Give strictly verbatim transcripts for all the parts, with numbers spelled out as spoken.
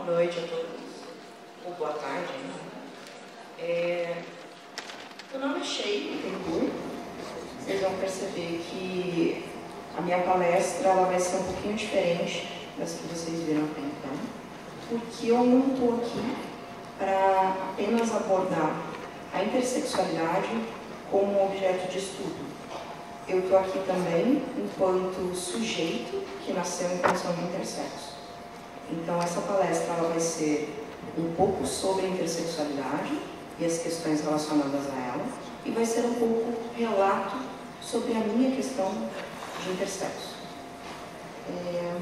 Boa noite a todos, ou boa tarde. Né? É... Meu nome é Sheila Bittencourt. Vocês vão perceber que a minha palestra ela vai ser um pouquinho diferente das que vocês viram até então, porque eu não estou aqui para apenas abordar a intersexualidade como objeto de estudo. Eu estou aqui também enquanto sujeito que nasceu em condição de intersexo. Então, essa palestra ela vai ser um pouco sobre a intersexualidade e as questões relacionadas a ela, e vai ser um pouco relato sobre a minha questão de intersexo. É...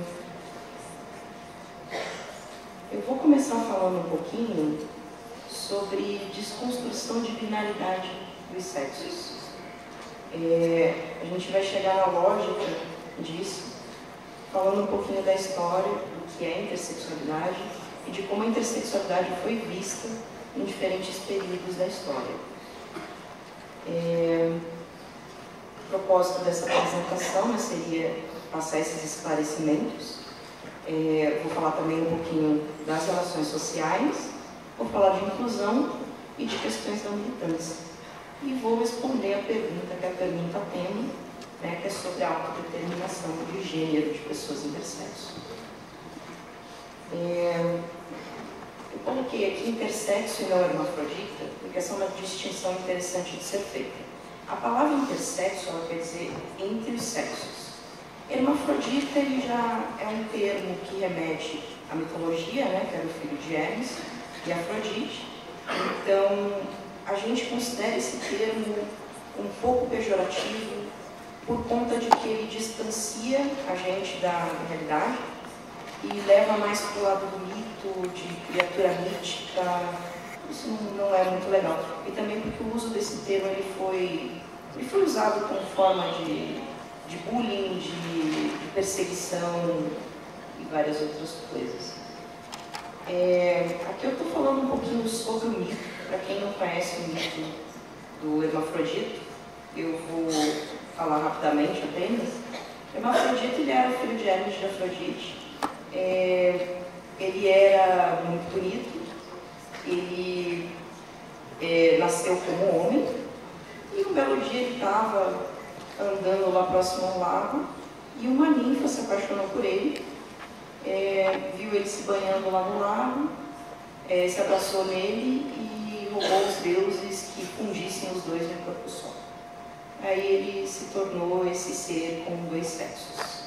Eu vou começar falando um pouquinho sobre desconstrução de binaridade dos sexos. É... A gente vai chegar na lógica disso, falando um pouquinho da história do que é a intersexualidade e de como a intersexualidade foi vista em diferentes períodos da história. É... O propósito dessa apresentação, né, seria passar esses esclarecimentos. É, vou falar também um pouquinho das relações sociais, vou falar de inclusão e de questões da militância. E vou responder a pergunta, que é a pergunta tema, né, que é sobre a autodeterminação de gênero de pessoas intersexo. É, eu coloquei aqui intersexo e não hermafrodita, porque essa é uma distinção interessante de ser feita. A palavra intersexo ela quer dizer entre os sexos. Hermafrodita ele já é um termo que remete à mitologia, né, que era o filho de Hermes e Afrodite. Então, a gente considera esse termo um pouco pejorativo por conta de que ele distancia a gente da realidade e leva mais para o lado do mito, de criatura mítica. Isso não é muito legal. E também porque o uso desse termo ele foi, ele foi usado como forma de, de bullying, de, de perseguição e várias outras coisas. É, aqui eu estou falando um pouquinho sobre o mito, para quem não conhece o mito do hermafrodito, eu vou falar rapidamente apenas. O hermafrodito ele era o filho de Hermes e de Afrodite. É, ele era muito bonito. Ele é, nasceu como homem e um belo dia ele estava andando lá próximo ao lago e uma ninfa se apaixonou por ele, é, viu ele se banhando lá no lago, é, se abraçou nele e rogou aos deuses que fundissem os dois no corpo só. Aí ele se tornou esse ser com dois sexos.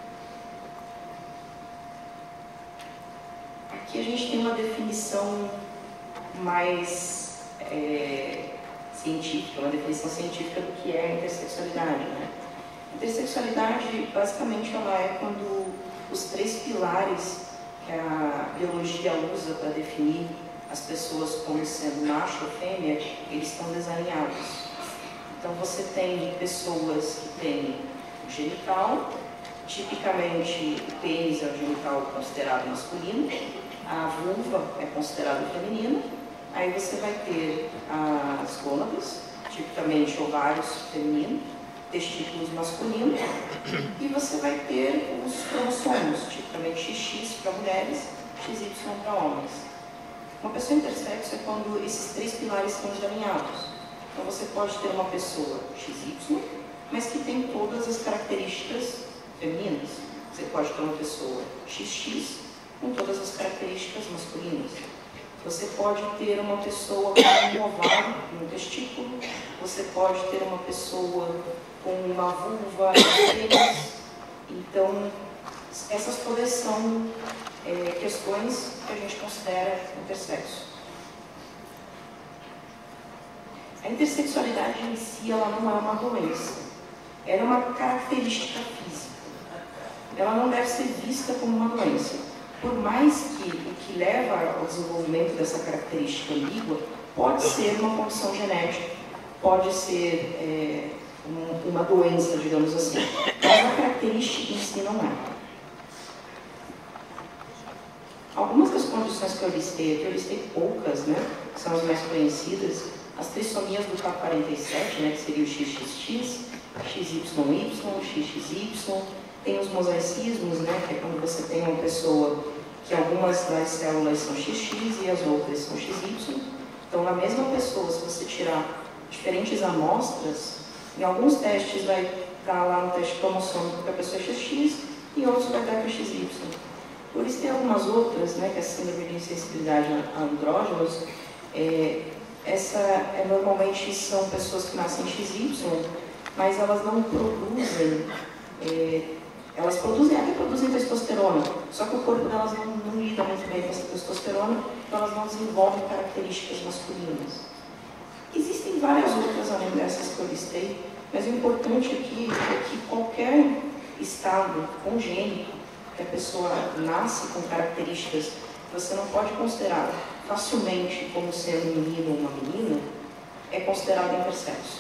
Aqui a gente tem uma definição mais é, científica, uma definição científica do que é a intersexualidade, né? A intersexualidade, basicamente, ela é quando os três pilares que a biologia usa para definir as pessoas como sendo macho ou fêmea, eles estão desalinhados. Então, você tem pessoas que têm o genital, tipicamente o pênis é o genital considerado masculino, a vulva é considerada feminina. Aí você vai ter as gônadas, tipicamente ovários femininos, testículos masculinos, e você vai ter os cromossomos, tipicamente X X para mulheres, X Y para homens. Uma pessoa intersexo é quando esses três pilares estão desalinhados. Então você pode ter uma pessoa X Y, mas que tem todas as características femininas. Você pode ter uma pessoa X X com todas as características masculinas. Você pode ter uma pessoa com um ovário e um testículo, você pode ter uma pessoa com uma vulva e pênis. Então, essas todas são é, questões que a gente considera intersexo. A intersexualidade em si ela não é uma doença, ela é uma característica física. Ela não deve ser vista como uma doença. Por mais que o que leva ao desenvolvimento dessa característica ambígua pode ser uma condição genética, pode ser é, um, uma doença, digamos assim, mas a característica em si não é. Algumas das condições que eu listei aqui, eu listei poucas, né, que são as mais conhecidas, as trissomias do K quarenta e sete, né, que seria o X X X, X Y Y, X X Y, tem os mosaicismos, né, que é quando você tem uma pessoa que algumas das células são xis xis e as outras são xis ípsilon. Então, na mesma pessoa, se você tirar diferentes amostras, em alguns testes vai estar lá no teste cromossômico que a pessoa é xis xis e em outros vai dar que é xis ípsilon. Por isso tem algumas outras, né, que é a síndrome de insensibilidade a andrógenos. É, essa é, normalmente são pessoas que nascem xis ípsilon, mas elas não produzem, é, elas produzem, até produzem testosterona, só que o corpo delas não, não lida muito bem com essa testosterona, então elas não desenvolvem características masculinas. Existem várias outras além dessas que eu listei, mas o importante aqui é que qualquer estado congênito, que a pessoa nasce com características que você não pode considerar facilmente como sendo um menino ou uma menina, é considerado intersexo.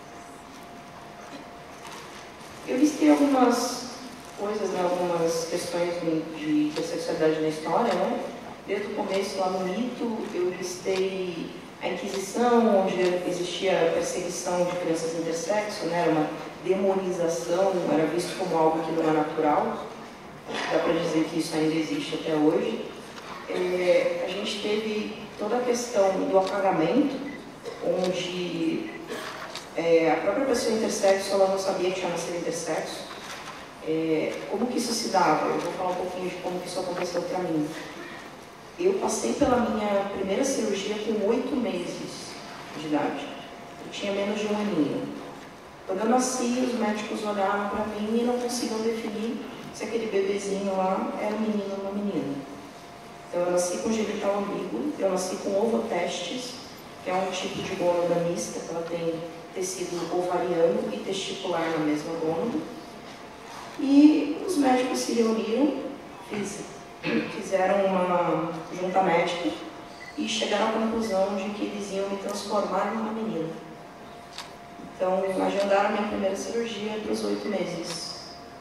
Eu listei algumas coisas, né, algumas questões de, de intersexualidade na história, né? Desde o começo, lá no mito, eu listei a Inquisição, onde existia perseguição de crianças intersexo, né? Era uma demonização, era visto como algo que não é natural. Dá para dizer que isso ainda existe até hoje. É, a gente teve toda a questão do apagamento, onde é, a própria pessoa intersexo ela não sabia que tinha nascido intersexo. É, como que isso se dava? Eu vou falar um pouquinho de como que isso aconteceu para mim. Eu passei pela minha primeira cirurgia com oito meses de idade. Eu tinha menos de um aninho. Quando eu nasci, os médicos olharam para mim e não conseguiam definir se aquele bebezinho lá era um menino ou uma menina. Então eu nasci com genital ambíguo, eu nasci com ovotestes, que é um tipo de gônada mista, que ela tem tecido ovariano e testicular na mesma gônada. E os médicos se reuniram, fiz, fizeram uma junta médica e chegaram à conclusão de que eles iam me transformar em uma menina. Então, agendaram minha primeira cirurgia para os oito meses.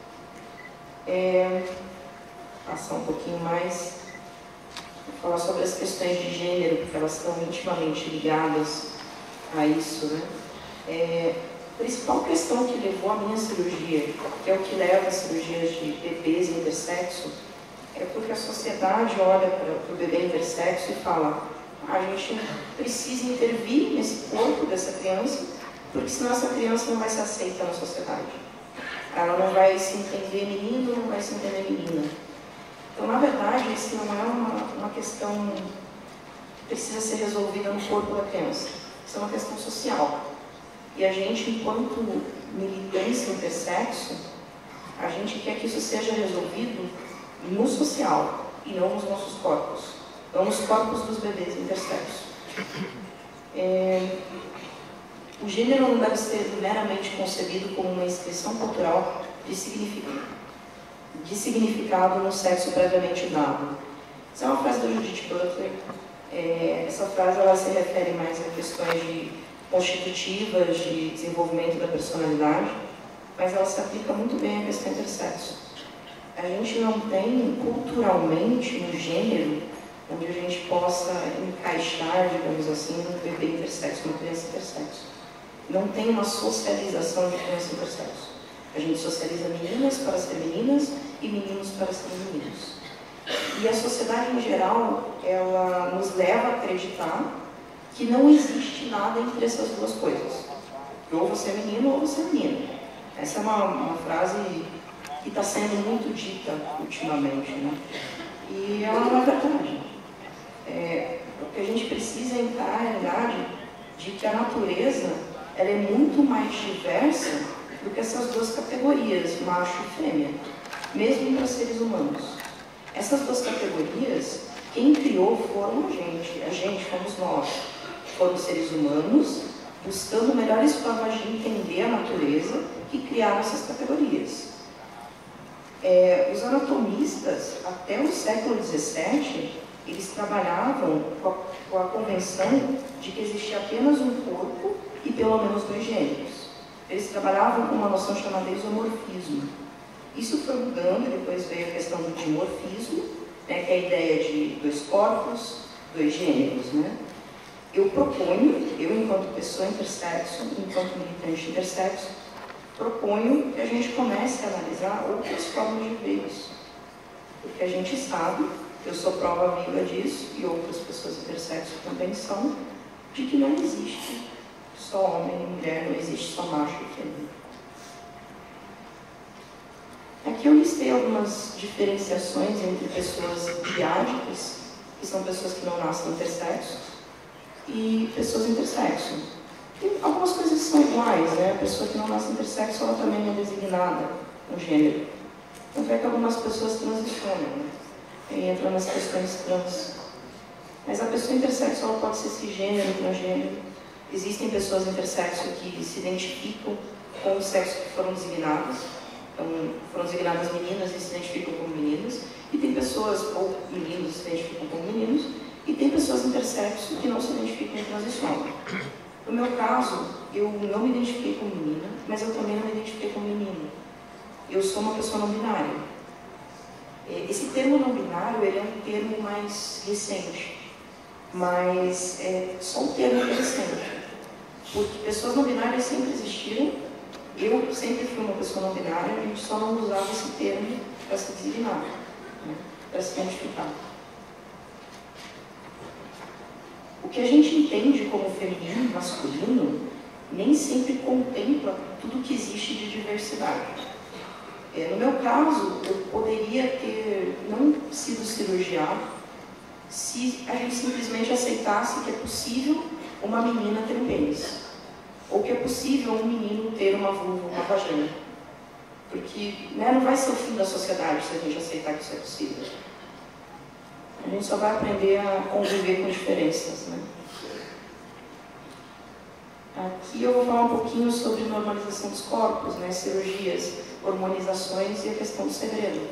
É, passar um pouquinho mais, vou falar sobre as questões de gênero, porque elas estão intimamente ligadas a isso, né? É, a principal questão que levou a minha cirurgia, que é o que leva a cirurgias de bebês intersexo, é porque a sociedade olha para o bebê intersexo e fala: a gente precisa intervir nesse corpo dessa criança, porque senão essa criança não vai ser aceita na sociedade. Ela não vai se entender menino, não vai se entender menina. Então, na verdade, isso não é uma, uma questão que precisa ser resolvida no corpo da criança. Isso é uma questão social. E a gente, enquanto militância intersexo, a gente quer que isso seja resolvido no social e não nos nossos corpos. Não nos corpos dos bebês intersexo. É... O gênero não deve ser meramente concebido como uma inscrição cultural de significado, de significado no sexo previamente dado. Essa é uma frase da Judith Butler. É, essa frase ela se refere mais a questões de constitutivas de desenvolvimento da personalidade, mas ela se aplica muito bem à questão intersexo. A gente não tem culturalmente um gênero onde a gente possa encaixar, digamos assim, um bebê intersexo, uma criança intersexo. Não tem uma socialização de criança intersexo. A gente socializa meninas para ser meninas e meninos para ser meninos. E a sociedade em geral, ela nos leva a acreditar que não existe nada entre essas duas coisas. Ou você é menino ou você é menina. Essa é uma, uma frase que está sendo muito dita ultimamente, né? E ela não é verdade. É, porque a gente precisa entrar na realidade de que a natureza ela é muito mais diversa do que essas duas categorias, macho e fêmea, mesmo para seres humanos. Essas duas categorias, quem criou foram a gente, a gente fomos nós. Foram seres humanos, buscando melhores formas de entender a natureza, que criaram essas categorias. É, os anatomistas, até o século dezessete, eles trabalhavam com a, com a convenção de que existia apenas um corpo e pelo menos dois gêneros. Eles trabalhavam com uma noção chamada isomorfismo. Isso foi mudando e depois veio a questão do dimorfismo, né, que é a ideia de dois corpos, dois gêneros, né? Eu proponho, eu enquanto pessoa intersexo, enquanto militante intersexo, proponho que a gente comece a analisar outras formas de ver isso. Porque a gente sabe, Eu sou prova viva disso, e outras pessoas intersexo também são, de que não existe só homem e mulher, não existe só macho e fêmea. Aqui eu listei algumas diferenciações entre pessoas biágicas, que são pessoas que não nascem intersexo, e pessoas intersexo. Tem algumas coisas que são iguais, né? A pessoa que não nasce intersexo, ela também é designada no gênero. Tanto é que algumas pessoas transicionam, né? E entram nas questões trans. Mas a pessoa intersexo, ela pode ser cisgênero, transgênero. Existem pessoas intersexo que se identificam com o sexo que foram designadas. Então, foram designadas meninas e se identificam como meninas. E tem pessoas, ou meninos, que se identificam como meninos. E tem pessoas intersexo que não se identificam em transição. No meu caso, eu não me identifiquei como menina, mas eu também não me identifiquei como menino. Eu sou uma pessoa não binária. Esse termo não binário, ele é um termo mais recente, mas é só um termo recente, porque pessoas não binárias sempre existiram. Eu sempre fui uma pessoa não binária, a gente só não usava esse termo para se designar, né? Para se identificar. O que a gente entende como feminino, masculino, nem sempre contempla tudo que existe de diversidade. É, no meu caso, eu poderia ter não sido cirurgiado se a gente simplesmente aceitasse que é possível uma menina ter um pênis, ou que é possível um menino ter uma vulva, uma vagina. Porque, né, não vai ser o fim da sociedade se a gente aceitar que isso é possível. A gente só vai aprender a conviver com diferenças, né? Aqui eu vou falar um pouquinho sobre normalização dos corpos, né, cirurgias, hormonizações e a questão do segredo.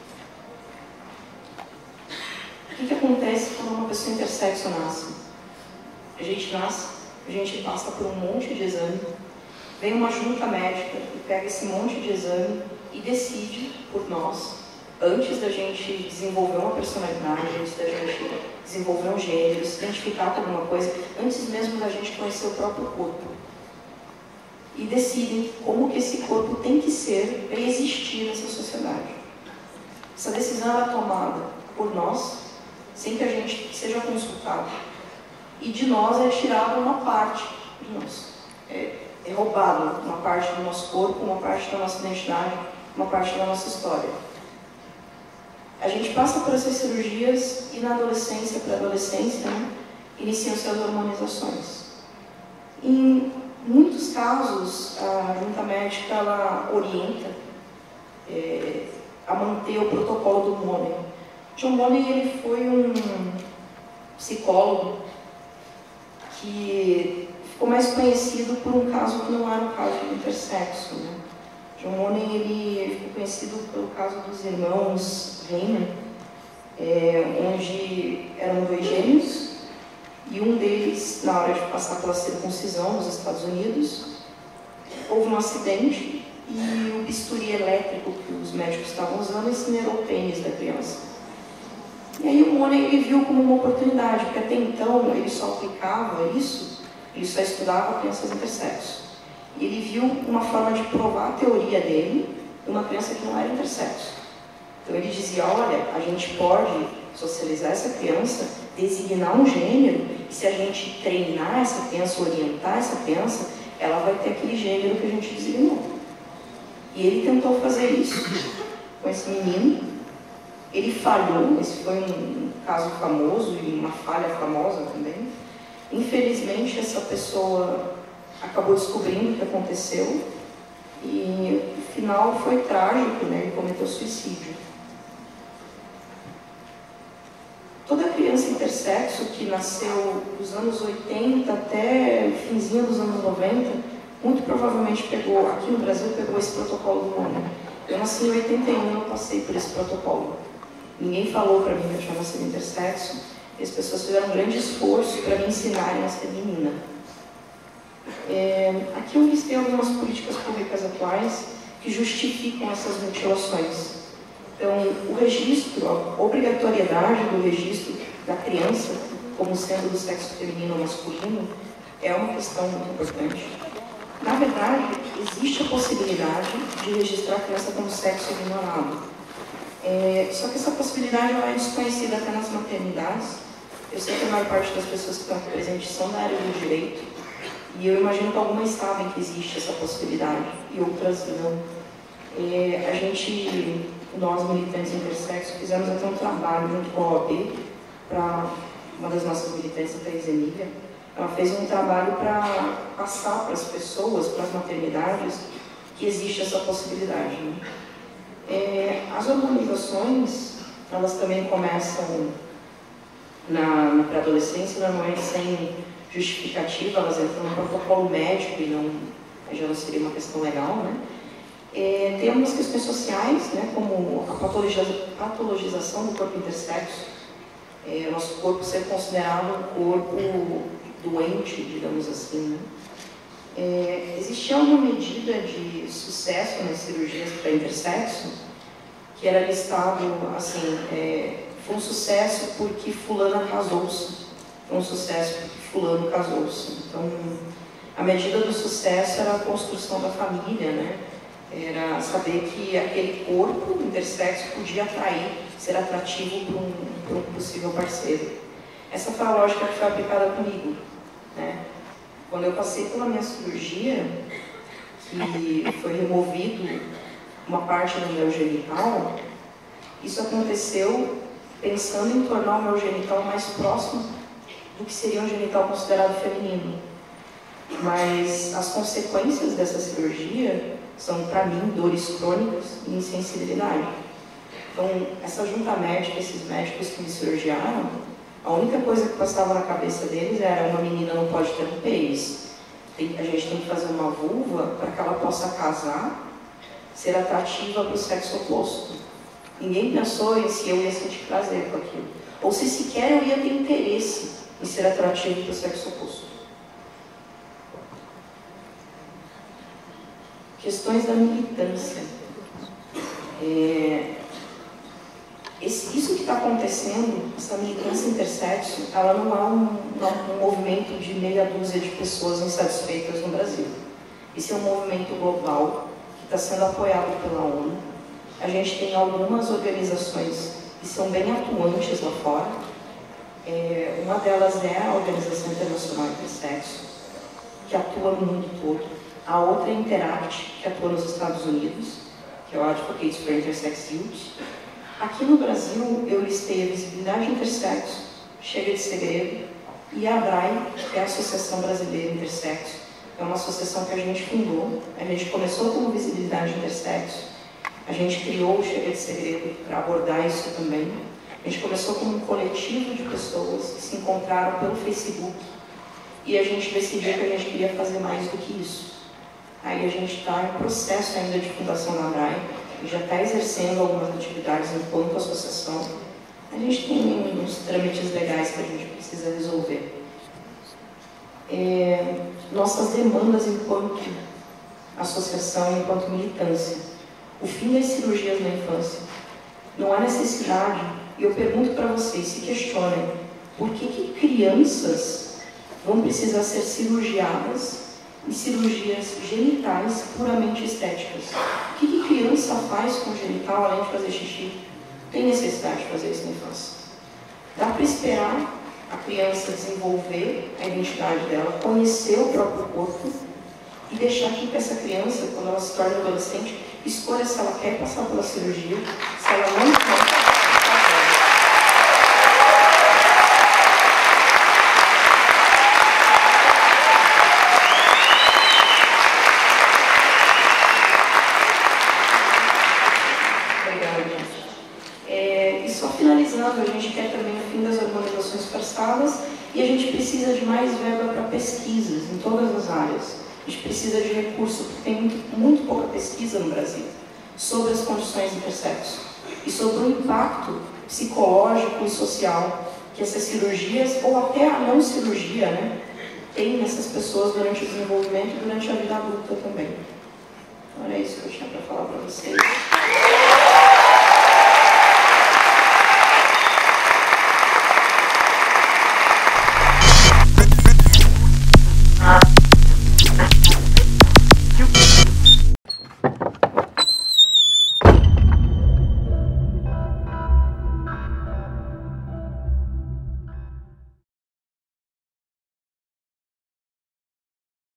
O que, que acontece quando uma pessoa intersexo nasce? A gente nasce, a gente passa por um monte de exame, vem uma junta médica e pega esse monte de exame e decide por nós, antes da gente desenvolver uma personalidade, antes da gente desenvolver um gênero, se identificar com alguma coisa, antes mesmo da gente conhecer o próprio corpo. E decidem como que esse corpo tem que ser para existir nessa sociedade. Essa decisão é tomada por nós, sem que a gente seja consultado. E de nós é tirada uma parte de nós. É, é roubada uma parte do nosso corpo, uma parte da nossa identidade, uma parte da nossa história. A gente passa por essas cirurgias e na adolescência, pré-adolescência, né, iniciam-se as hormonizações. Em muitos casos, a junta médica ela orienta é, a manter o protocolo do Money. John Money ele foi um psicólogo que ficou mais conhecido por um caso que não era um caso de intersexo, né? John Money ele ficou conhecido pelo caso dos irmãos Raymond, é, onde eram dois gêmeos e um deles, na hora de passar pela circuncisão nos Estados Unidos, houve um acidente e o bisturi elétrico que os médicos estavam usando incinerou o pênis da criança. E aí o Money ele viu como uma oportunidade, porque até então ele só aplicava isso, ele só estudava crianças intersexo. E ele viu uma forma de provar a teoria dele de uma criança que não era intersexo. Então ele dizia, olha, a gente pode socializar essa criança, designar um gênero, e se a gente treinar essa criança, orientar essa criança, ela vai ter aquele gênero que a gente designou. E ele tentou fazer isso com esse menino. Ele falhou, esse foi um caso famoso e uma falha famosa também. Infelizmente, essa pessoa acabou descobrindo o que aconteceu e o final foi trágico, né? Ele cometeu suicídio. Toda criança intersexo que nasceu dos anos oitenta até o finzinho dos anos noventa, muito provavelmente pegou, aqui no Brasil, pegou esse protocolo do Money. Eu nasci em oitenta e um, eu passei por esse protocolo. Ninguém falou para mim que eu tinha nascido intersexo, e as pessoas fizeram um grande esforço para me ensinarem a ser menina. É, aqui eu listei algumas políticas públicas atuais que justificam essas mutilações. Então, o registro, a obrigatoriedade do registro da criança como sendo do sexo feminino ou masculino é uma questão muito importante. Na verdade, existe a possibilidade de registrar a criança como sexo ignorado. É, só que essa possibilidade ela é desconhecida até nas maternidades. Eu sei que a maior parte das pessoas que estão aqui presentes são da área do direito, e eu imagino que algumas sabem que existe essa possibilidade, e outras não. É, a gente, nós militantes intersexo, fizemos até um trabalho junto com a O A B, para uma das nossas militantes, a Thais Emília. Ela fez um trabalho para passar para as pessoas, para as maternidades, que existe essa possibilidade. Né? É, as organizações, elas também começam na, na pré-adolescência, normalmente sem justificativa, elas entram no protocolo médico e não, já não seria uma questão legal, né? É, tem algumas questões sociais, né, como a patologiza, patologização do corpo intersexo, é, o nosso corpo ser considerado um corpo doente, digamos assim, né? É, existia uma medida de sucesso nas cirurgias para intersexo, que era listado assim, é, foi um sucesso porque fulana casou-se, foi um sucesso porque fulano casou-se. Então, a medida do sucesso era a construção da família, né? Era saber que aquele corpo intersexo podia atrair, ser atrativo para um, para um possível parceiro. Essa foi a lógica que foi aplicada comigo, né? Quando eu passei pela minha cirurgia, que foi removido uma parte do meu genital, isso aconteceu pensando em tornar o meu genital mais próximo do que seria um genital considerado feminino. Mas as consequências dessa cirurgia são, para mim, dores crônicas e insensibilidade. Então, essa junta médica, esses médicos que me cirurgiaram, a única coisa que passava na cabeça deles era: uma menina não pode ter um pênis, tem, a gente tem que fazer uma vulva para que ela possa casar, ser atrativa para o sexo oposto. Ninguém pensou em se eu ia sentir prazer com aquilo, ou se sequer eu ia ter interesse em ser atrativo para o sexo oposto. Questões da militância. É, esse, isso que está acontecendo, essa militância intersexo, ela não é um, não, um movimento de meia dúzia de pessoas insatisfeitas no Brasil. Esse é um movimento global que está sendo apoiado pela ONU. A gente tem algumas organizações que são bem atuantes lá fora. É, uma delas é a Organização Internacional Intersexo, que atua no mundo todo. A outra é a Interact, que atua nos Estados Unidos, que é o Advocates for Intersex Youth. Aqui no Brasil, eu listei a Visibilidade Intersexo, Chega de Segredo, e a ABRAE, que é a Associação Brasileira Intersexo. É uma associação que a gente fundou. A gente começou como Visibilidade Intersexo. A gente criou o Chega de Segredo para abordar isso também. A gente começou como um coletivo de pessoas que se encontraram pelo Facebook e a gente decidiu que a gente queria fazer mais do que isso. Aí a gente está em processo ainda de fundação na ABRAE e já está exercendo algumas atividades enquanto associação. A gente tem uns trâmites legais que a gente precisa resolver. É, nossas demandas enquanto associação, enquanto militância. O fim das cirurgias na infância. Não há necessidade, e eu pergunto para vocês, se questionem, por que que crianças vão precisar ser cirurgiadas em cirurgias genitais puramente estéticas? O que que criança faz com o genital além de fazer xixi? Tem necessidade de fazer isso na infância. Dá para esperar a criança desenvolver a identidade dela, conhecer o próprio corpo e deixar que essa criança, quando ela se torna adolescente, escolha se ela quer passar pela cirurgia, se ela não quer. A gente quer também o fim das organizações forçadas e a gente precisa de mais verba para pesquisas em todas as áreas. A gente precisa de recurso, porque tem muito, muito pouca pesquisa no Brasil sobre as condições intersexo e sobre o impacto psicológico e social que essas cirurgias, ou até a não cirurgia, né, tem nessas pessoas durante o desenvolvimento e durante a vida adulta também. Então era isso que eu tinha para falar para vocês.